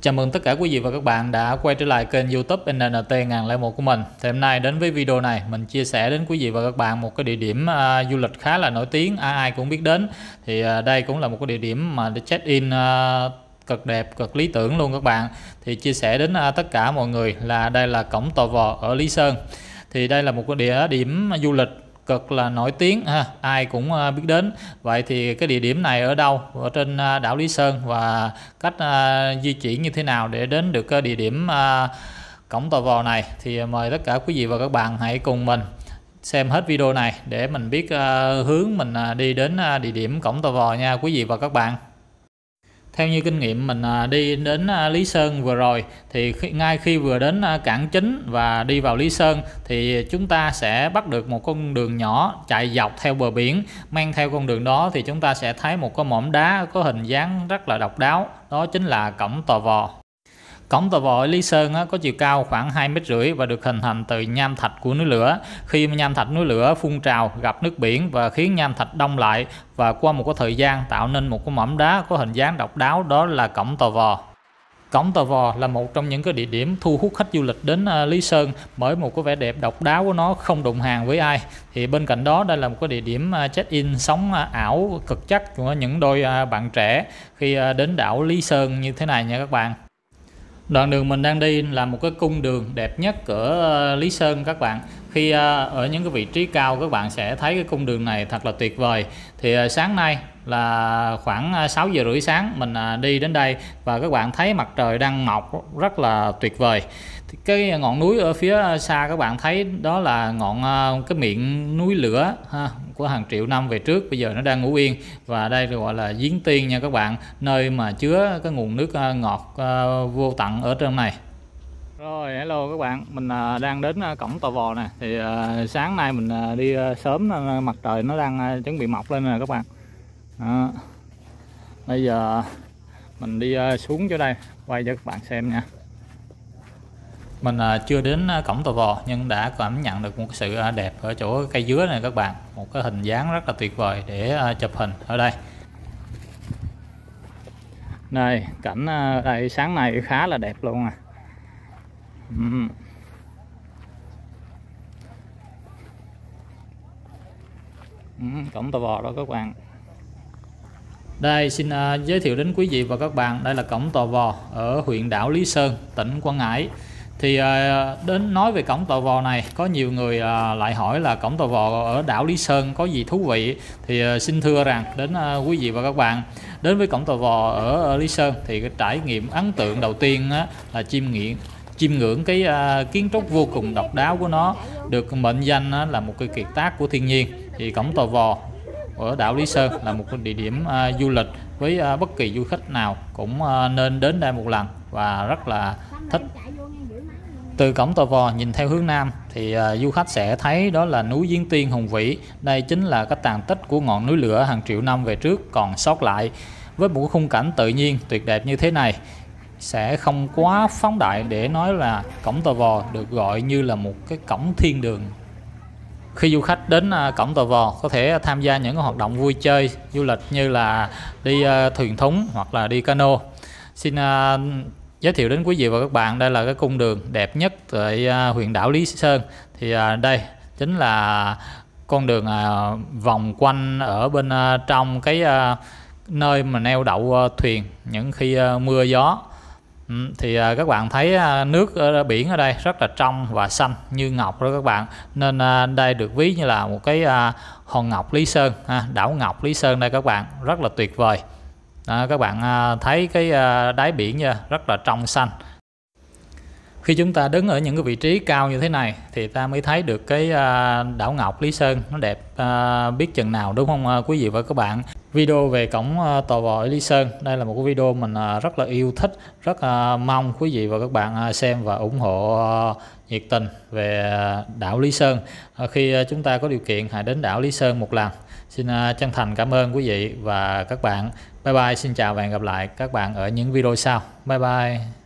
Chào mừng tất cả quý vị và các bạn đã quay trở lại kênh YouTube NNT 1001 của mình. Thì hôm nay đến với video này mình chia sẻ đến quý vị và các bạn một cái địa điểm du lịch khá là nổi tiếng, ai cũng biết đến. Thì đây cũng là một cái địa điểm mà để check in cực đẹp, cực lý tưởng luôn các bạn. Thì chia sẻ đến tất cả mọi người là đây là cổng Tò Vò ở Lý Sơn. Thì đây là một cái địa điểm du lịch cực là nổi tiếng ha, ai cũng biết đến. Vậy thì cái địa điểm này ở đâu, ở trên đảo Lý Sơn, và cách di chuyển như thế nào để đến được cái địa điểm cổng Tò Vò này, thì mời tất cả quý vị và các bạn hãy cùng mình xem hết video này để mình biết hướng mình đi đến địa điểm cổng Tò Vò nha quý vị và các bạn. Theo như kinh nghiệm mình đi đến Lý Sơn vừa rồi, thì ngay khi vừa đến cảng chính và đi vào Lý Sơn thì chúng ta sẽ bắt được một con đường nhỏ chạy dọc theo bờ biển. Men theo con đường đó thì chúng ta sẽ thấy một cái mỏm đá có hình dáng rất là độc đáo, đó chính là cổng Tò Vò. Cổng Tò Vò ở Lý Sơn có chiều cao khoảng 2,5 m và được hình thành từ nham thạch của núi lửa. Khi nham thạch núi lửa phun trào gặp nước biển và khiến nham thạch đông lại, và qua một cái thời gian tạo nên một cái mỏm đá có hình dáng độc đáo, đó là cổng Tò Vò. Cổng Tò Vò là một trong những cái địa điểm thu hút khách du lịch đến Lý Sơn bởi một cái vẻ đẹp độc đáo của nó không đụng hàng với ai. Thì bên cạnh đó, đây là một cái địa điểm check-in sống ảo cực chất của những đôi bạn trẻ khi đến đảo Lý Sơn như thế này nha các bạn. Đoạn đường mình đang đi là một cái cung đường đẹp nhất ở Lý Sơn các bạn. Khi ở những cái vị trí cao các bạn sẽ thấy cái cung đường này thật là tuyệt vời. Thì sáng nay là khoảng 6 giờ rưỡi sáng mình đi đến đây, và các bạn thấy mặt trời đang mọc rất là tuyệt vời. Thì cái ngọn núi ở phía xa các bạn thấy đó là cái miệng núi lửa của hàng triệu năm về trước, bây giờ nó đang ngủ yên, và đây gọi là giếng Tiên nha các bạn, nơi mà chứa cái nguồn nước ngọt vô tận ở trên này. Rồi, hello các bạn, mình đang đến cổng Tò Vò nè. Thì sáng nay mình đi sớm, mặt trời nó đang chuẩn bị mọc lên nè các bạn. Bây giờ mình đi xuống chỗ đây quay cho các bạn xem nha. Mình chưa đến cổng Tò Vò nhưng đã cảm nhận được một cái sự đẹp ở chỗ cây dứa này các bạn, một cái hình dáng rất là tuyệt vời để chụp hình ở đây. Đây, cảnh đây sáng nay khá là đẹp luôn à. Cổng Tò Vò đó các bạn. Đây, xin giới thiệu đến quý vị và các bạn, đây là cổng Tò Vò ở huyện đảo Lý Sơn, tỉnh Quảng Ngãi. Thì đến nói về cổng Tò Vò này, có nhiều người lại hỏi là cổng Tò Vò ở đảo Lý Sơn có gì thú vị. Thì xin thưa rằng đến quý vị và các bạn, đến với cổng Tò Vò ở Lý Sơn thì cái trải nghiệm ấn tượng đầu tiên là chiêm ngưỡng cái kiến trúc vô cùng độc đáo của nó, được mệnh danh là một cái kiệt tác của thiên nhiên. Thì cổng Tò Vò ở đảo Lý Sơn là một cái địa điểm du lịch với bất kỳ du khách nào cũng nên đến đây một lần và rất là thích. Từ cổng Tò Vò nhìn theo hướng nam thì du khách sẽ thấy đó là núi Giếng Tiên hùng vĩ. Đây chính là cái tàn tích của ngọn núi lửa hàng triệu năm về trước còn sót lại. Với một khung cảnh tự nhiên tuyệt đẹp như thế này, sẽ không quá phóng đại để nói là cổng Tò Vò được gọi như là một cái cổng thiên đường. Khi du khách đến cổng Tò Vò có thể tham gia những hoạt động vui chơi du lịch như là đi thuyền thúng hoặc là đi cano. Xin giới thiệu đến quý vị và các bạn, đây là cái cung đường đẹp nhất tại huyện đảo Lý Sơn. Thì đây chính là con đường vòng quanh ở bên trong cái nơi mà neo đậu thuyền những khi mưa gió. Thì các bạn thấy nước ở biển ở đây rất là trong và xanh như ngọc đó các bạn, nên đây được ví như là một cái hòn ngọc Lý Sơn, đảo ngọc Lý Sơn đây các bạn, rất là tuyệt vời. Các bạn thấy cái đáy biển nha, rất là trong xanh. Khi chúng ta đứng ở những cái vị trí cao như thế này thì ta mới thấy được cái đảo ngọc Lý Sơn nó đẹp biết chừng nào, đúng không quý vị và các bạn. Video về cổng Tò Vò ở Lý Sơn, đây là một cái video mình rất là yêu thích, rất mong quý vị và các bạn xem và ủng hộ nhiệt tình về đảo Lý Sơn. Khi chúng ta có điều kiện hãy đến đảo Lý Sơn một lần. Xin chân thành cảm ơn quý vị và các bạn. Bye bye, xin chào và hẹn gặp lại các bạn ở những video sau. Bye bye.